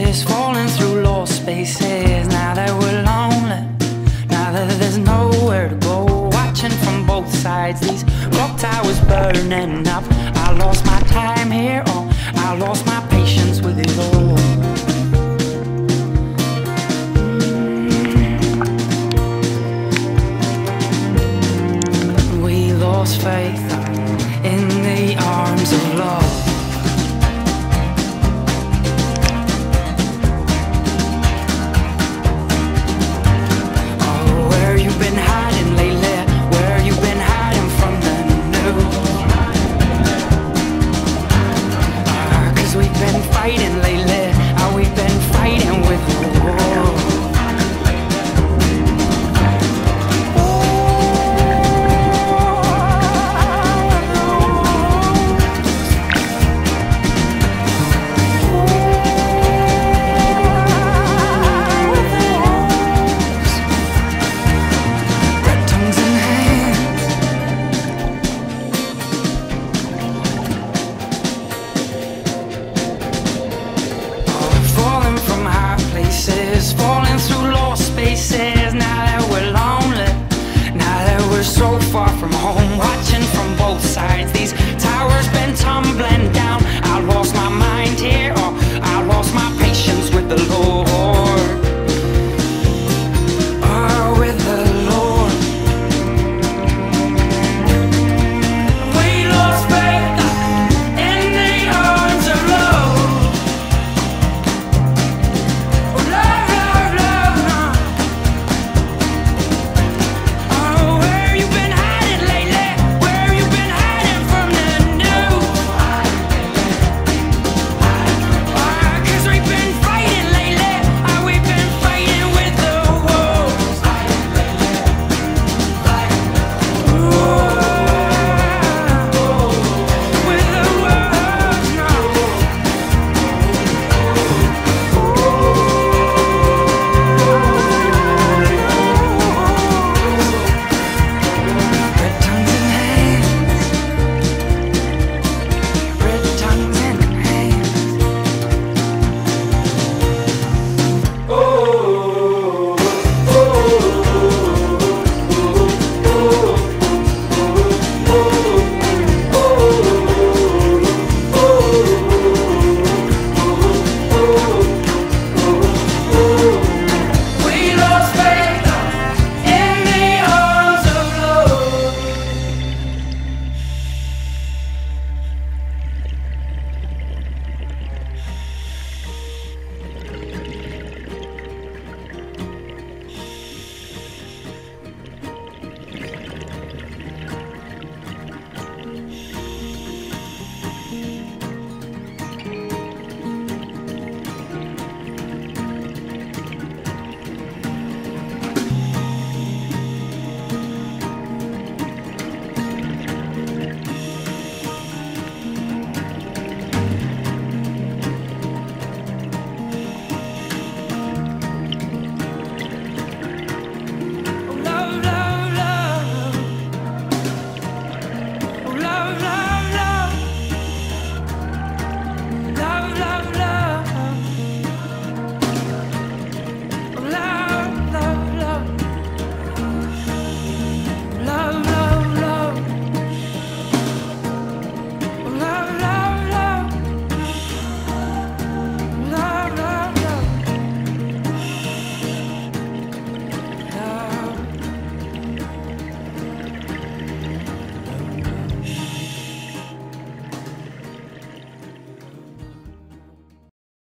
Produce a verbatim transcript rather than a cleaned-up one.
places, falling through lost spaces. Now that we're lonely, now that there's nowhere to go, watching from both sides, these clock towers burning up. I lost my time here, oh, I lost my patience with it all. We lost faith in the arms of love. Fighting lately, how we've been fighting with the war. Red tongues in hands. Falling through lost spaces. Now that we're lonely, now that we're so far from home, watching from both sides, these